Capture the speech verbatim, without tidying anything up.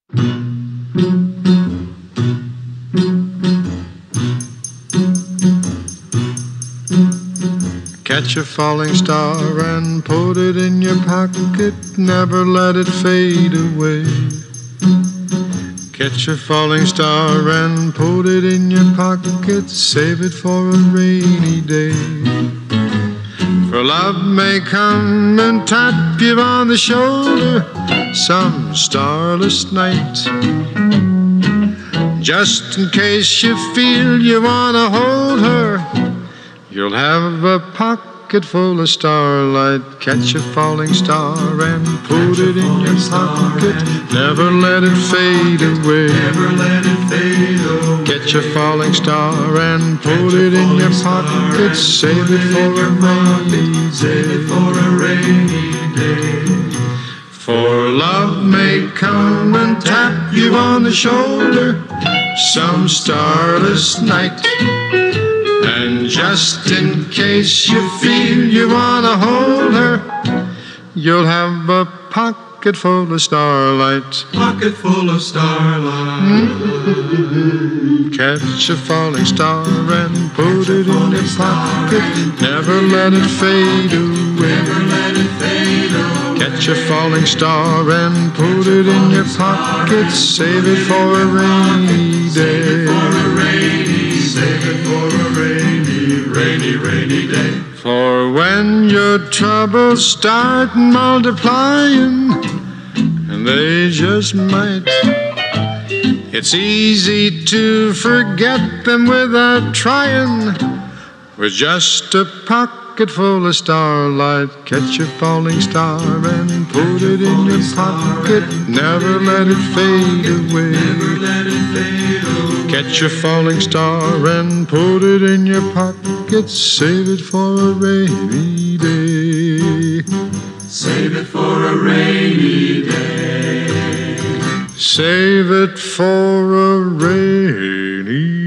Catch a falling star and put it in your pocket, never let it fade away. Catch a falling star and put it in your pocket, save it for a rainy day. For love may come and tap you on the shoulder some starless night, just in case you feel you want to hold her. You'll have a pocket full of starlight. Catch a falling star and put it in your pocket, never let it fade away. Never let it fade away. Catch a falling star and put it in your pocket, save it for a rainy day. Save it for a rainy day. For love may come and tap you on the shoulder some starless night, and just in case you feel you want to hold her, you'll have a pocket full of starlight. Pocket full of starlight. Mm-hmm. Catch a falling star and put it in your pocket, never let it fade away. Never let it fade away. Catch a falling star and put it in your pocket, save it for a rainy day. Save it for a rainy, save it for a rainy, rainy, rainy day. For when your troubles start multiplying, and they just might, it's easy to forget them without trying. With just a pocket full of starlight, catch a falling star and put it in your pocket, never let it fade away. Never let it fade away. Catch a falling star and put it in your pocket, save it for a rainy day. Save it for a rainy day. Save it for a rainy day.